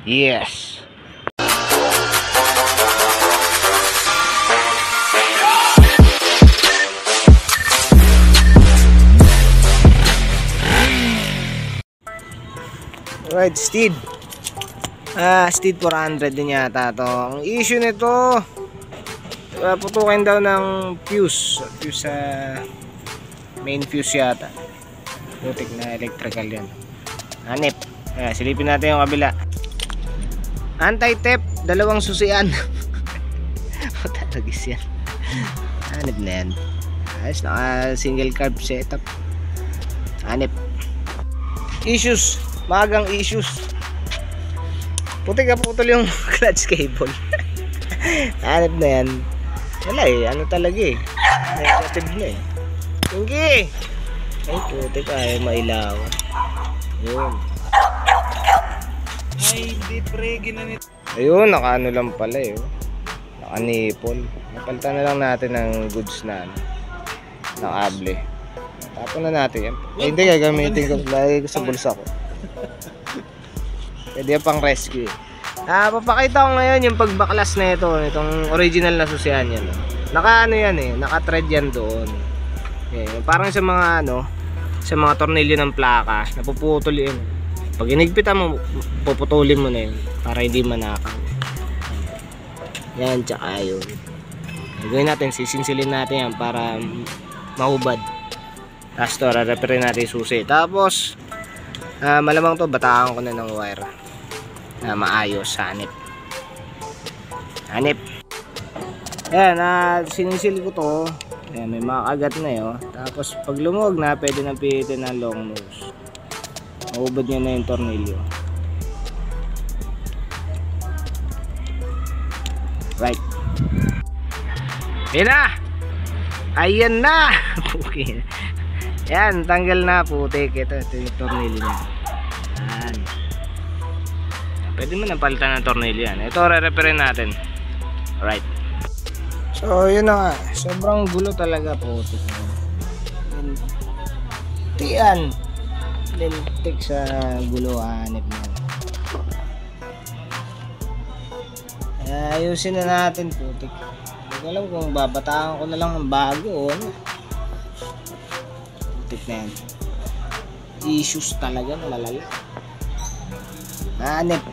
Yes. Alright, Steed. Steed 400 din yata to. Ang issue nito, putukin daw ng fuse sa main fuse yata. Putik na electrical yan. Hanip. Silipin natin yung kabila. Anti-theft, dalawang susian. Talagis yan. Hanip na yan. Ayos, naka single carb setup. Hanip. Issues, magang issues. Putik ka putol yung clutch cable. Hanip na yan. Wala ano talaga negative na Tinggi. Ay putik ayaw mailaw. Yun. Ay hindi pre, ginanit. Ayun, nakaano lang pala Naka-nipple. Napalitan na lang natin ng goods na kable. Tapon na natin yan. Hindi gagamitin ko. Lagi ko sa bulsa ko. Pwede yan pang rescue. Papakita ko ngayon yung pagbaklas na ito. Itong original na susian yan. Naka-ano yan naka-thread yan doon. Parang sa mga sa mga tornilyo ng plaka. Napuputol yun. Pag inigpitan mo, puputulin mo na yun. Para hindi manakaw. Yan, tsaka yun. Gawin natin, sisinsilin natin yan para mahubad. Tapos to, re-repair natin yung susi. Tapos malamang to, bataan ko na ng wire na maayos, hanip. Ayan, sinisil ko to. Ayan, may makagat na yun. Tapos pag lumuwag na, pwede nang pihitin ng long nose. Mahubad nyo na yung tornilyo. Right. Ayan na! Ayan na! Okay. Yan, tanggal na putik. Ito yung tornilyo niya. Yan. Pwede mo nang palitan ng tornilyo yan. Ito, re-repair natin. Alright. So, yun na nga. Sobrang gulo talaga putik. Tiyan. Lintik sa gulo, hanip na. Ayusin na natin putik. Hindi ko alam kung babataan ko na lang ng bago putik na yan. Issues talaga, malalala. Hanip.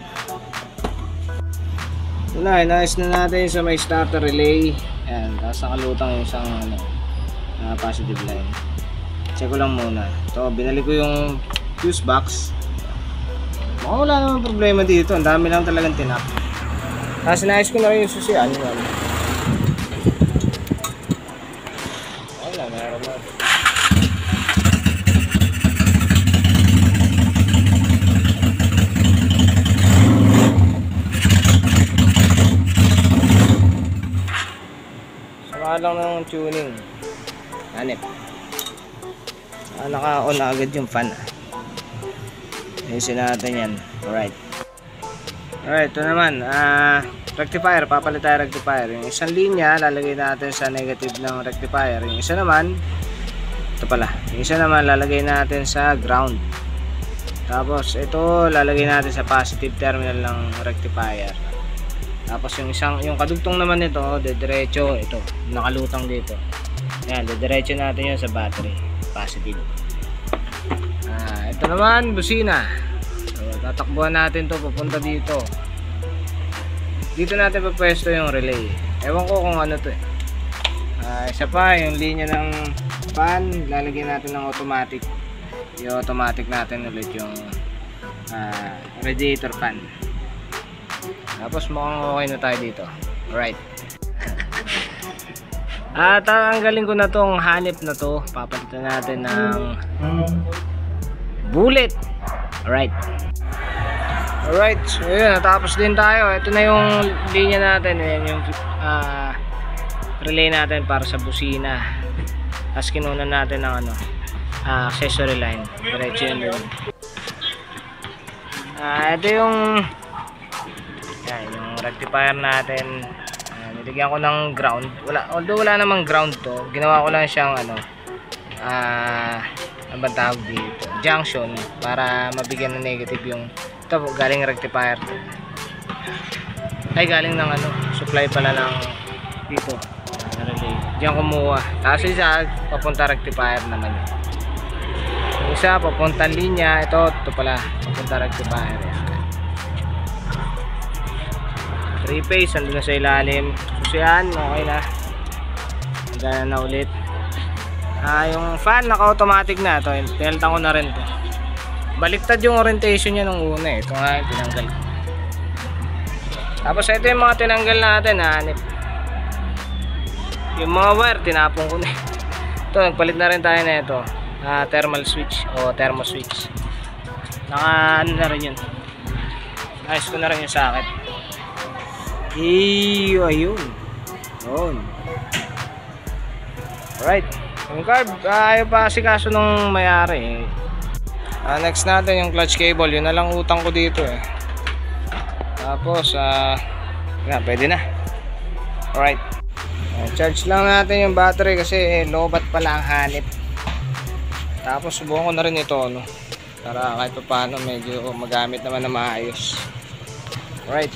Ito na, inayos na natin sa may starter relay. Ayan, tapos nakalutang yung isang positive line. Check ko lang muna. Ito, binalik ko yung fuse box. Mukhang wala naman problema dito. Ang dami lang talagang tinap. Tapos inayos ko na rin yung susian. Wala, meron na. Sama lang ng tuning. Hanip. Naka-on na agad yung fan. Ayusin natin yan. Alright. Alright, ito naman. Rectifier. Papalit tayo rectifier. Yung isang linya, lalagay natin sa negative ng rectifier. Yung isa naman, ito pala. Yung isa naman, lalagay natin sa ground. Tapos, ito, lalagay natin sa positive terminal ng rectifier. Tapos, yung kadugtong naman nito, dediretso, ito, nakalutang dito. Ayan, dediretso natin yun sa battery. Positive. Ito naman busina. So, tatakbuhan natin to papunta dito. Dito natin papwesto yung relay. Ewan ko kung ano to isa pa yung linya ng fan, lalagyan natin ng automatic. Yung automatic natin ulit yung radiator fan. Tapos mukhang okay na tayo dito. Alright. Tanggalin ko na tong hanip na to. Papalitan natin ng bullet. Alright. Alright. So yun, natapos din tayo. Ito na yung linya natin. Ayan yung relay natin para sa busina. Tapos kinunan natin ng accessory line. Diretso yun. Ito yung rectifier natin. Nilagyan ko ng ground. Although wala namang ground to, ginawa ko lang siyang ano bang tawag dito, junction, para mabigyan ng negative yung ito, galing rectifier to. Ay, galing ng ano, supply pala ng dito. Relay. Diyan kumuha. Tapos isa, papunta rectifier naman yun. Yung isa, papuntang linya. Ito pala, papunta rectifier. 3-phase, andun na sa ilalim. So yan, okay na. Gana na ulit. Yung fan, naka-automatic na. Ito, tinaltan ko na rin to. Baliktad yung orientation niya nung una. Ito nga, tinanggal ko. Tapos ito yung mga tinanggal natin, hanip. Yung mga wire, tinapon ko na. Ito, nagpalit na rin tayo na ito. Thermal switch o thermo switch. Naka ano na rin yun. Ayos ko na rin yung socket. Ayun. Yun. Alright. Yung carb, ayaw pa kasi kaso nung mayari. Next natin yung clutch cable. Yun na lang utang ko dito eh. Tapos, pwede na. Alright. Charge lang natin yung battery kasi low-bat pala ang hanip. Tapos subukan ko na rin ito, no? Para kahit pa paano medyo magamit naman na maayos. Alright.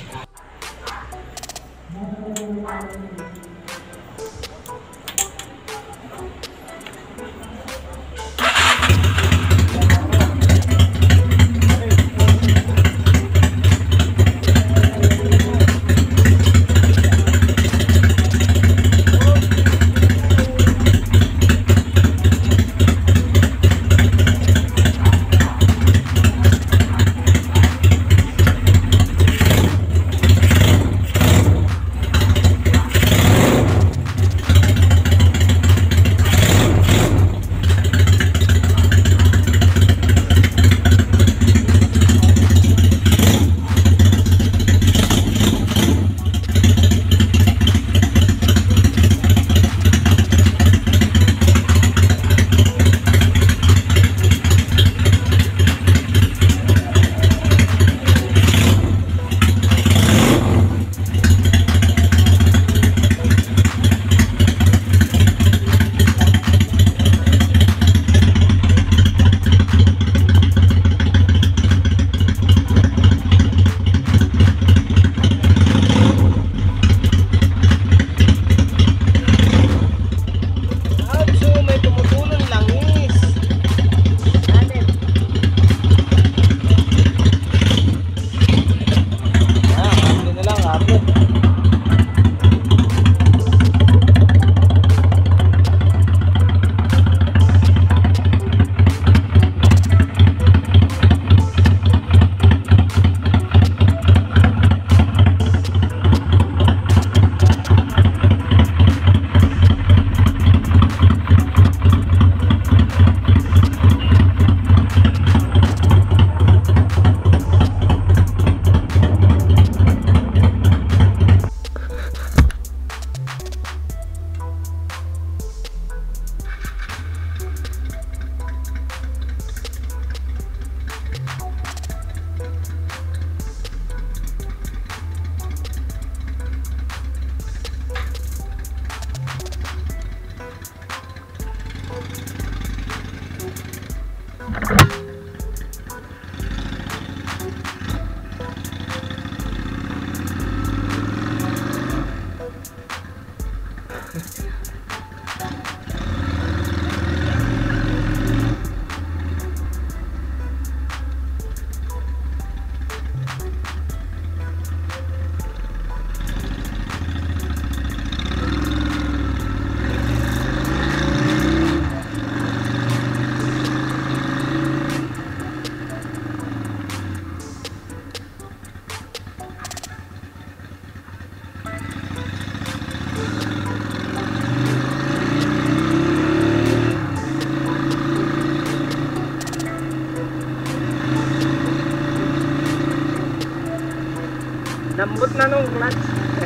Lambot na nung clutch.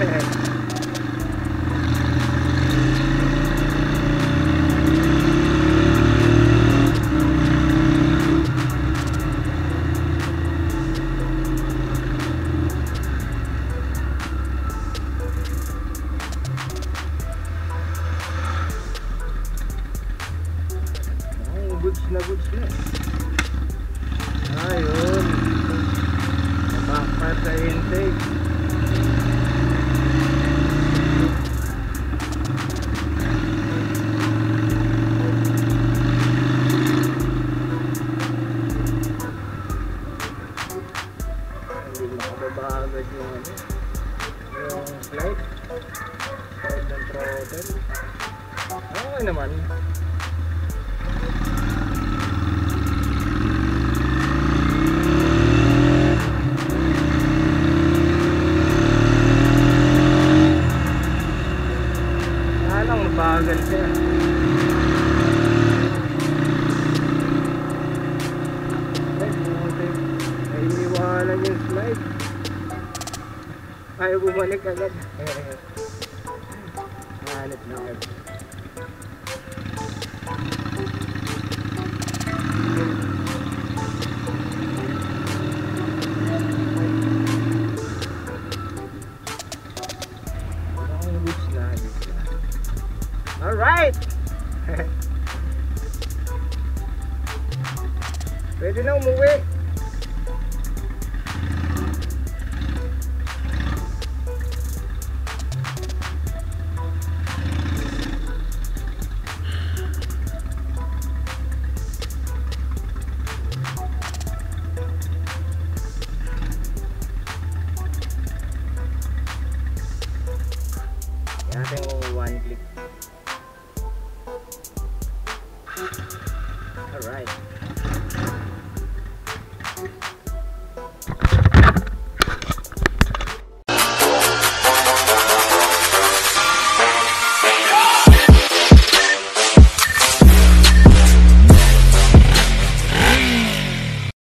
Goods na goods na. Ayun. Backfire sa intake. throttle. Okay naman. Lang mabagal siya. Ay, buti. Ay, iniwanan yung slide. Ayaw bumalik agad. Hanip na agad. Alright! Pwede na umuwi. Yan natin yung one click. Alright.